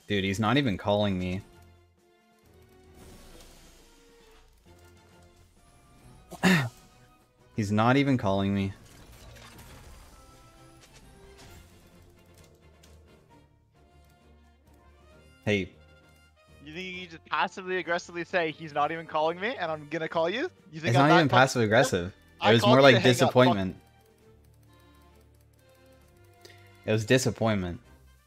Dude, he's not even calling me. He's not even calling me. Hey. You think you can just passively aggressively say he's not even calling me and I'm gonna call you? You think It's I'm not that even fucking passive aggressive. I It was called more you like to hang up, fuck. disappointment. It was disappointment.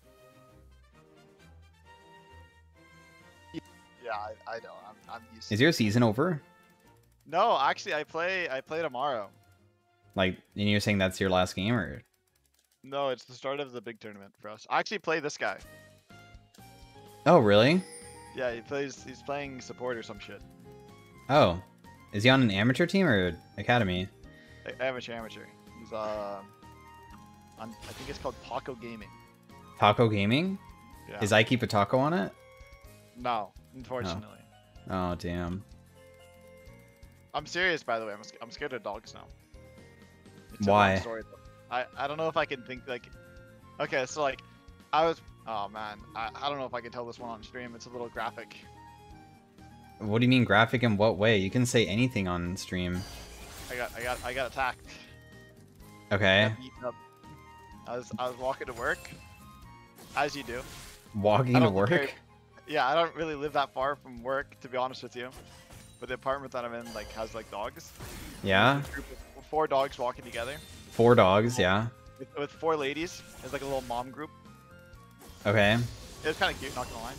Yeah, I know. I'm used to Is your season over? No, actually I play tomorrow. Like, and you're saying that's your last game, or? No, it's the start of the big tournament for us. I actually play this guy. Oh, really? Yeah, he's playing support or some shit. Oh. Is he on an amateur team or academy? Amateur. He's on I think it's called Taco Gaming. Taco Gaming? Yeah. Is Ike Taco on it? No, unfortunately. Oh, damn. I'm serious, by the way. I'm scared of dogs now. It's a Why? long story, though. I don't know if I can think like. Okay, so like, I was. Oh man, I don't know if I can tell this one on stream. It's a little graphic. What do you mean graphic in what way? You can say anything on stream. I got attacked. Okay. I got beaten up. I was walking to work, as you do. Walking I to don't work? care- Yeah, I don't really live that far from work, to be honest with you. But the apartment that I'm in like has like dogs. Yeah? A group of 4 dogs walking together 4 dogs, yeah. with 4 ladies. It's like a little mom group. Okay. It was kind of cute, not gonna lie.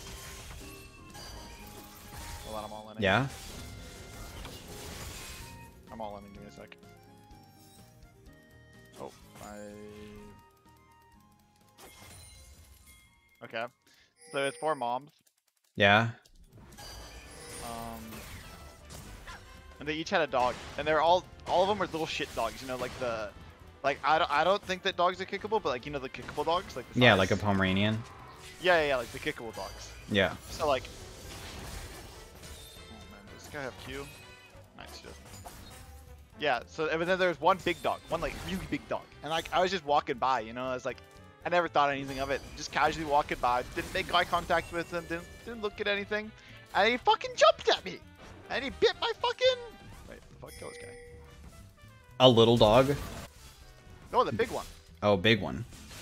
Hold on, I'm all in. Yeah? I'm all in. Give me a sec. Oh, Okay. So it's 4 moms. Yeah? And they each had a dog, and they're all of them were little shit dogs. You know, like I don't think that dogs are kickable, but like you know the kickable dogs, like the Yeah, size. like a Pomeranian. Yeah, like the kickable dogs. Yeah. So like, oh man, does this guy have Q? Nice, he doesn't. Yeah. So and then there's one big dog, one like really big dog, and like I was just walking by, you know, I was like, I never thought anything of it, just casually walking by, didn't make eye contact with him, didn't look at anything, and he fucking jumped at me, and he bit my fucking. Wait, fuck, kill this guy. A little dog? No, the big one. Oh, big one.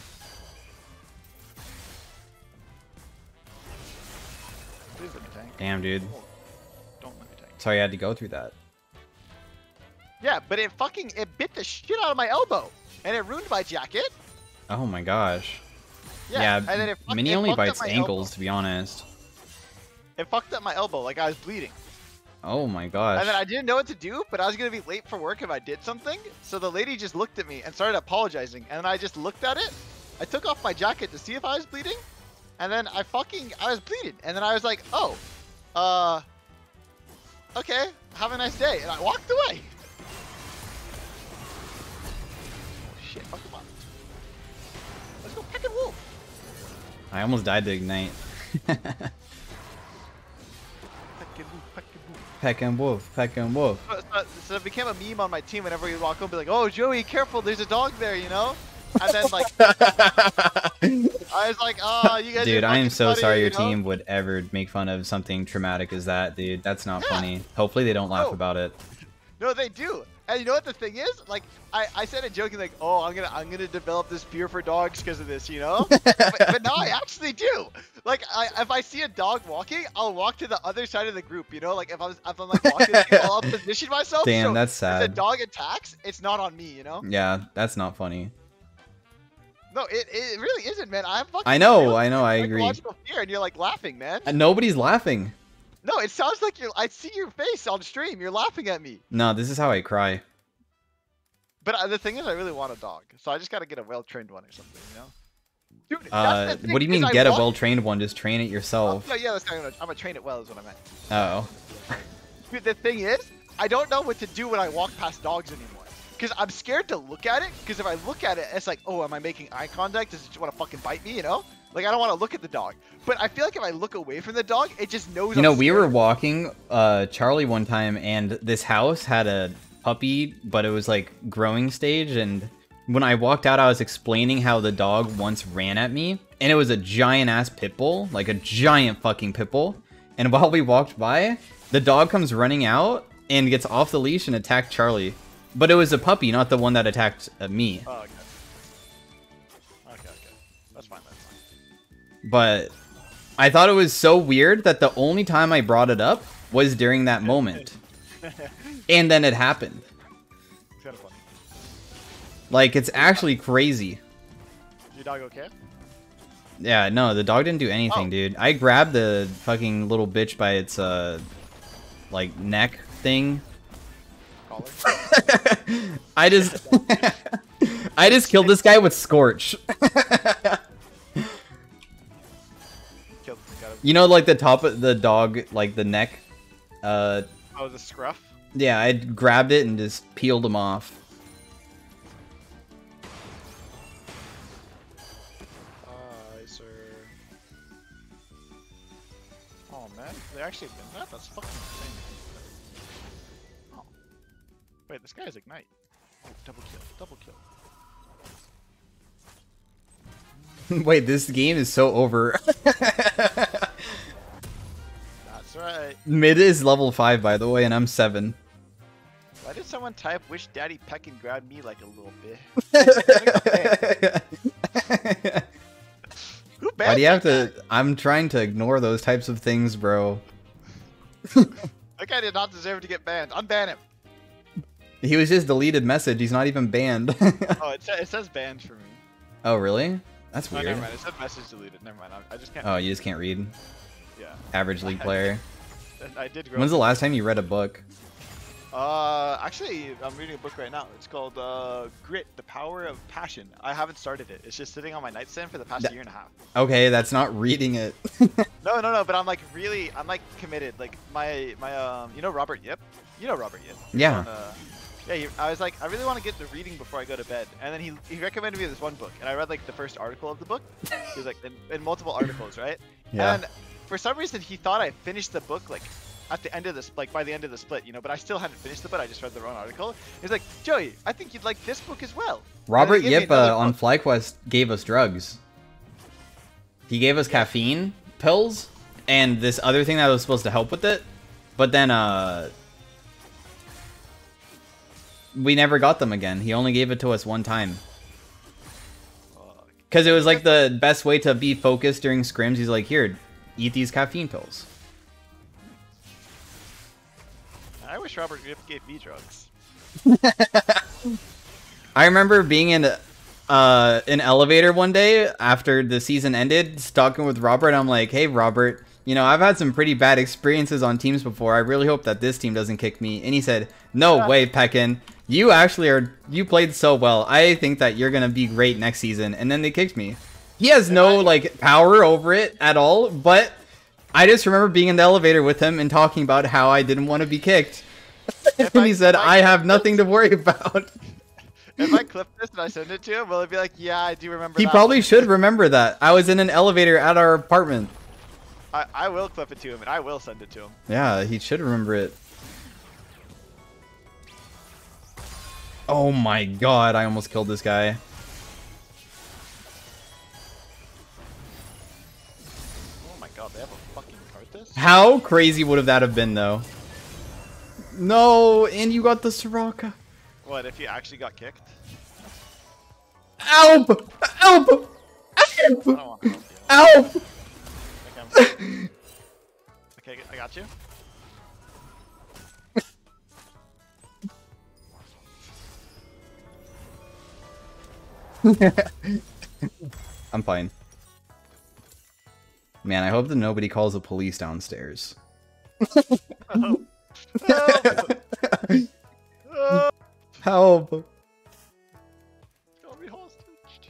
Please let me tank. Damn, dude. Don't let me tank. Sorry I had to go through that. Yeah, but it bit the shit out of my elbow, and it ruined my jacket. Oh my gosh. Yeah, Yeah, and then Mini it only fucked up bites my ankles, elbow. to be honest. It fucked up my elbow, like I was bleeding. Oh my gosh. And then I didn't know what to do, but I was gonna be late for work if I did something. So the lady just looked at me and started apologizing, and then I just looked at it. I took off my jacket to see if I was bleeding, and then I was bleeding, and then I was like, oh, okay, have a nice day, and I walked away. Oh shit, fuck him up. Let's go pick and wolf. I almost died to Ignite. Peck and wolf, peck and wolf. So it became a meme on my team whenever you walk over, be like, oh, Joey, careful, there's a dog there, you know? And then, like, I was like, oh, you guys Dude, are I am fucking so funny, sorry your you know? team would ever make fun of something traumatic as that, dude. That's not funny. Hopefully they don't laugh No. about it. No, they do. And you know what the thing is? Like, I said it joking, like, oh, I'm gonna develop this fear for dogs because of this, you know? but now I actually do. Like, if I see a dog walking, I'll walk to the other side of the group, you know? Like, if I'm like walking, I'll position myself. Damn, so that's if sad. the dog attacks, it's not on me, you know? Yeah, that's not funny. No, it really isn't, man. I'm fucking. I know, real I know, I agree. psychological fear, and you're like laughing, man. Nobody's laughing. No, it sounds like you're. I see your face on stream. You're laughing at me. No, this is how I cry. But the thing is, I really want a dog, so I just gotta get a well-trained one or something, you know? Dude, that's the thing, What do you mean is I get a want- well-trained one? Just train it yourself. No, yeah, that's kind of. I'm gonna train it well, is what I meant. Oh. Dude, the thing is, I don't know what to do when I walk past dogs anymore. Because I'm scared to look at it. Because if I look at it, it's like, oh, am I making eye contact? Does it just want to fucking bite me? You know? Like I don't want to look at the dog. But I feel like if I look away from the dog, it just knows. You know, I'm we scared. were walking, Charlie one time, and this house had a puppy, but it was like growing stage, and when I walked out, I was explaining how the dog once ran at me, and it was a giant ass pit bull, like a giant fucking pit bull. And while we walked by, the dog comes running out and gets off the leash and attacked Charlie. But it was a puppy, not the one that attacked me. Oh, okay. Okay. That's fine. But I thought it was so weird that the only time I brought it up was during that moment. And then it happened. It's kind of funny. Like, it's actually crazy. Your dog okay? Yeah, no, the dog didn't do anything, dude. I grabbed the fucking little bitch by its, like, neck thing. Collar? I just... I just killed this guy with Scorch. You know, like, the top of the dog, like, the neck? Oh, the scruff? Yeah, I grabbed it and just peeled him off. Sir. Oh man, they actually did that? That's fucking insane. Oh. Wait, this guy has Ignite. Oh, double kill. Wait, this game is so over. That's right. Mid is level 5, by the way, and I'm 7. Why did someone type, wish Daddy Peck and grab me like a little bit? Who Why do you have to... I'm trying to ignore those types of things, bro. That guy did not deserve to get banned. Unban him. He was just deleted message. He's not even banned. Oh, it says banned for me. Oh, really? That's Oh, weird. never mind. It said message deleted. Never mind. I just can't. Oh, you just can't read? Yeah. Average league player. I did grow When's up. the last time you read a book? Actually, I'm reading a book right now. It's called Grit: The Power of Passion. I haven't started it. It's just sitting on my nightstand for the past year and a half. Okay, that's not reading it. No. But I'm like committed. Like my you know Robert Yip? You know Robert Yip? Yeah. I was like, I really want to get to reading before I go to bed. And then he recommended me this one book, and I read like the first article of the book. He was like in multiple articles, right? Yeah. And for some reason, he thought I finished the book like at the end of this, like by the end of the split, you know. But I still hadn't finished the book. I just read the wrong article. He's like, Joey, I think you'd like this book as well. Robert And then he gave Yip me another on book. FlyQuest gave us drugs. He gave us caffeine pills and this other thing that was supposed to help with it. But then, we never got them again. He only gave it to us one time. Because it was like the best way to be focused during scrims. He's like, here, eat these caffeine pills. I wish Robert Yip gave me drugs. I remember being in an elevator one day after the season ended, talking with Robert. I'm like, hey, Robert, you know, I've had some pretty bad experiences on teams before. I really hope that this team doesn't kick me. And he said, no way, Peckin. You played so well. I think that you're going to be great next season. And then they kicked me. He has no, like, power over it at all. But I just remember being in the elevator with him and talking about how I didn't want to be kicked. And he said, I have nothing to worry about. If I clip this and I send it to him, will it be like, yeah, I do remember He that probably one. should remember that. I was in an elevator at our apartment. I will clip it to him, and I will send it to him. Yeah, he should remember it. Oh my god, I almost killed this guy. Oh my god, they have a fucking Karthus? How crazy would have that have been, though? No, and you got the Soraka. What, if you actually got kicked? Help! Help! I don't want to help you. Help! Okay, I got you. I'm fine. Man, I hope that nobody calls the police downstairs. Oh. Oh. Help! Don't be hostage.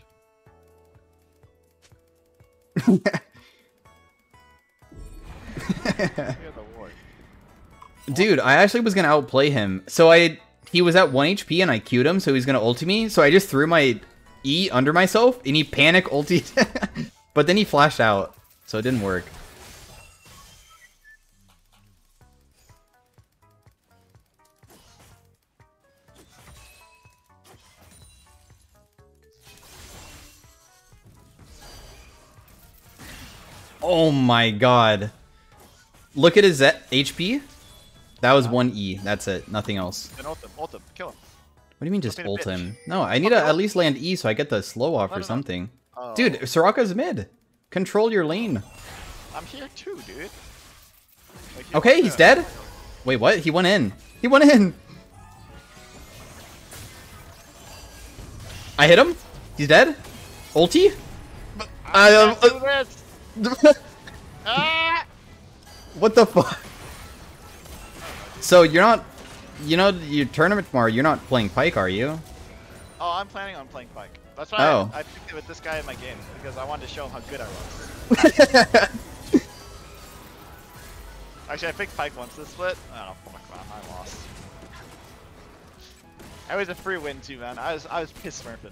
You're the ward. Dude, I actually was gonna outplay him. So he was at 1 HP and I Q'd him, so he's gonna ulti me. So I just threw my E under myself and he panic ultied. But then he flashed out, so it didn't work. Oh my god. Look at his HP. That was 1E. That's it. Nothing else. Then ult him, kill him. What do you mean just Don't be a ult bitch. him? No, I need to at least land E so I get the slow off or no. something. Oh. Dude, Soraka's mid. Control your lane. I'm here too, dude. Like, Okay, he's dead. Wait, what? He went in. He went in. I hit him. He's dead. Ulti. I do this. Ah! What the fuck? So you're not, you know, your tournament tomorrow. You're not playing Pyke, are you? Oh, I'm planning on playing Pyke. That's why Oh. I picked it with this guy in my game because I wanted to show him how good I was. Actually, I picked Pyke once this split. Oh fuck, man, I lost. It was a free win too, man. I was piss smurfing.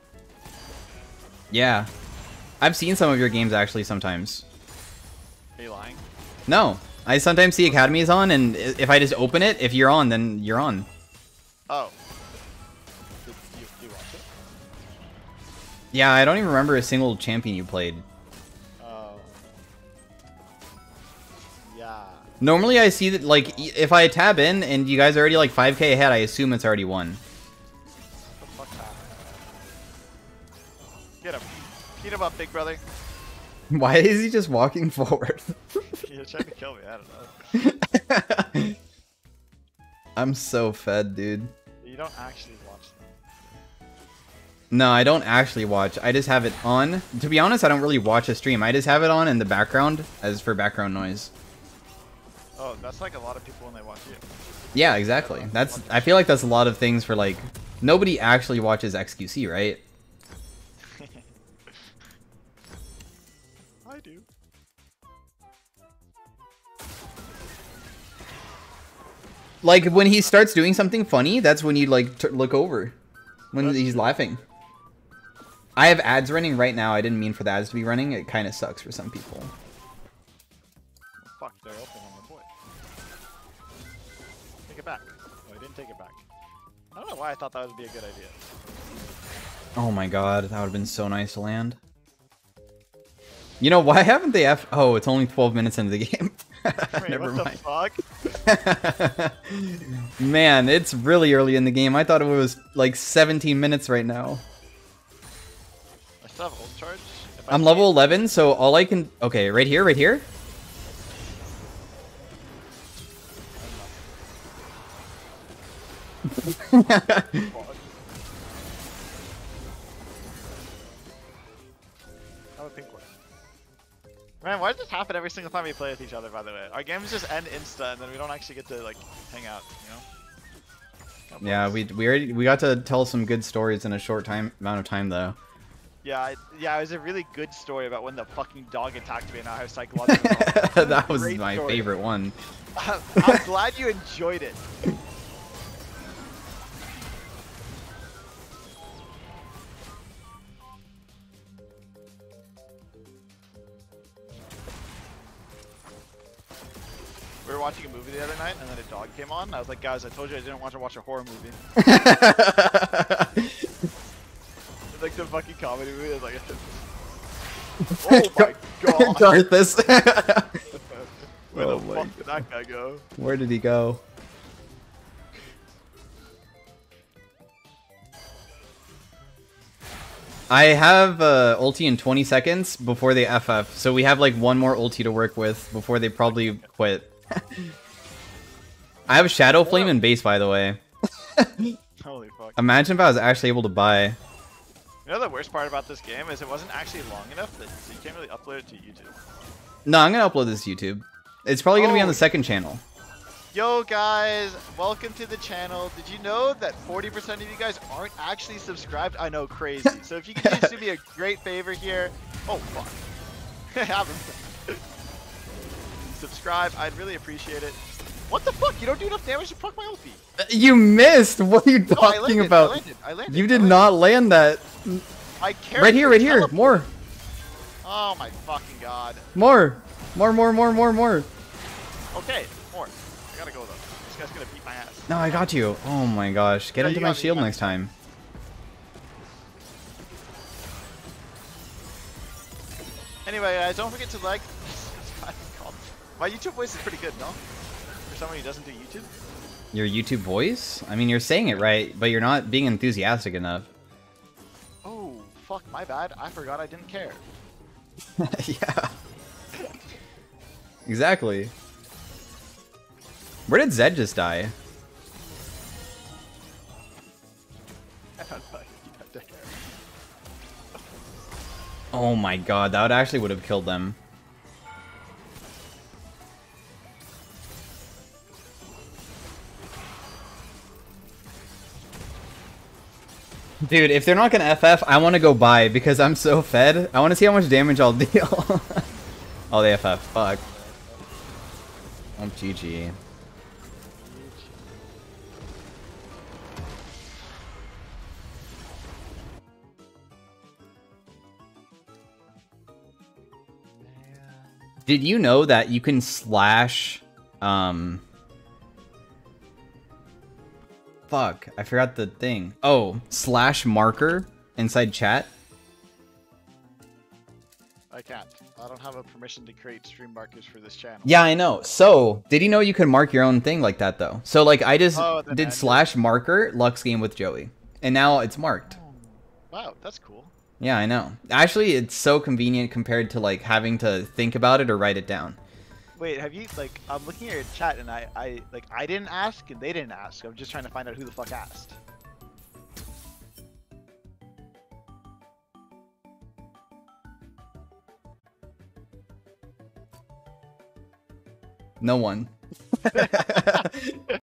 Yeah, I've seen some of your games actually. Sometimes. Are you lying? No, I sometimes see academies on, and if I just open it, if you're on, then you're on. Oh. Did you watch it? Yeah, I don't even remember a single champion you played. Oh. Yeah. Normally I see that, like, if I tab in and you guys are already like 5k ahead, I assume it's already won. The fuck that? Get him. Beat him up, big brother. Why is he just walking forward? You're trying to kill me, I don't know. I'm so fed, dude. You don't actually watch them. No, I don't actually watch. I just have it on. To be honest, I don't really watch a stream. I just have it on in the background as for background noise. Oh, that's like a lot of people when they watch you. Yeah, exactly. That's. I feel like that's a lot of things for like. Nobody actually watches XQC, right? I do. Like when he starts doing something funny, that's when you like look over when That's he's true. laughing. I have ads running right now. I didn't mean for the ads to be running. It kind of sucks for some people. Fuck, they're open on the boy. Take it back. Oh, I didn't take it back. I don't know why I thought that would be a good idea. Oh my god, that would have been so nice to land. You know, why haven't they Oh, it's only 12 minutes into the game. Wait, Never what mind. the fuck? Man, it's really early in the game. I thought it was like 17 minutes right now. I still have ult charge. If I I'm see level it- 11, so all I can... Okay, right here, right here. Fuck. Oh, pink one. Man, why does this happen every single time we play with each other, by the way? Our games just end insta and then we don't actually get to, like, hang out, you know? God Yeah, bless. we got to tell some good stories in a short amount of time, though. Yeah, it was a really good story about when the fucking dog attacked me and how psychological. That was Great my story. favorite one. I'm glad you enjoyed it. We were watching a movie the other night, and then a dog came on. I was like, guys, I told you I didn't want to watch a horror movie. It's like the fucking comedy movie. It's like, oh my god. Darthus. Where Oh the my fuck did that guy go? Where did he go? I have ulti in 20 seconds before they FF, so we have like one more ulti to work with before they probably quit. I have Shadow Flame and base, by the way. Holy fuck. Imagine if I was actually able to buy. You know the worst part about this game is it wasn't actually long enough that so you can't really upload it to YouTube. No, I'm gonna upload this to YouTube. It's probably gonna be on Oh. the second channel. Yo guys, welcome to the channel. Did you know that 40% of you guys aren't actually subscribed? I know, crazy. So if you could just do me a great favor here. Oh fuck. Have him. Subscribe, I'd really appreciate it. What the fuck? You don't do enough damage to proc my ulti. You missed! What are you No, I talking landed, about? I landed. You did not land that. My character Right here, right here. teleported. More. Oh my fucking god. More. More. Okay, more. I gotta go though. This guy's gonna beat my ass. No, I got you. Oh my gosh. Get Yeah, into you my got me, shield you got next time. Anyway, guys, don't forget to like. My YouTube voice is pretty good, no? For someone who doesn't do YouTube. Your YouTube voice? I mean, you're saying it right, but you're not being enthusiastic enough. Oh, fuck, my bad. I forgot I didn't care. Yeah. Exactly. Where did Zed just die? I don't know. You have to care. Oh my god, that actually would have killed them. Dude, if they're not gonna FF, I want to go buy because I'm so fed. I want to see how much damage I'll deal. Oh, they FF. Fuck. I'm GG. Did you know that you can slash, fuck, I forgot the thing. Oh, slash marker inside chat? I can't. I don't have a permission to create stream markers for this channel. Yeah, I know. So, did you know you can mark your own thing like that, though? So, like, I just did slash marker Lux game with Joey. And now it's marked. Wow, that's cool. Yeah, I know. Actually, it's so convenient compared to, like, having to think about it or write it down. Wait, have you, like, I'm looking at your chat and I didn't ask and they didn't ask. I'm just trying to find out who the fuck asked. No one.